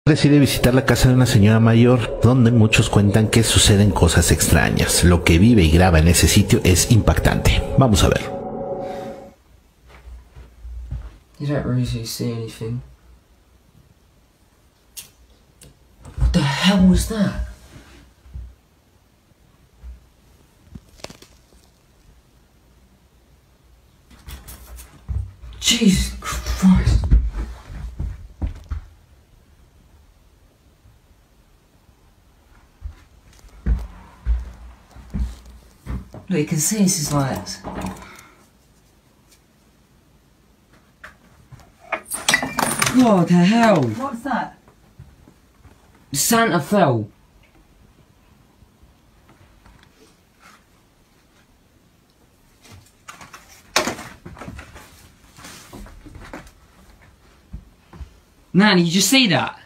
Decide visitar la casa de una señora mayor, donde muchos cuentan que suceden cosas extrañas. Lo que vive y graba en ese sitio es impactante. Vamos a ver. You don't really see anything. What the hell was that? Jesus Christ. Look, you can see this is like... What the hell? What's that? Santa fell. Nanny, did you see that?